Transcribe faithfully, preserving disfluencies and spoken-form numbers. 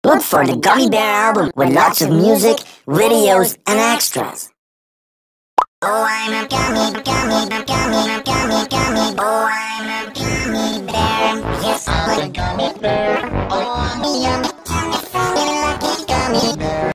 Look for the Gummy Bear album with lots of music, videos, and extras. Oh, I'm a gummy, gummy, gummy, gummy, gummy. Oh, I'm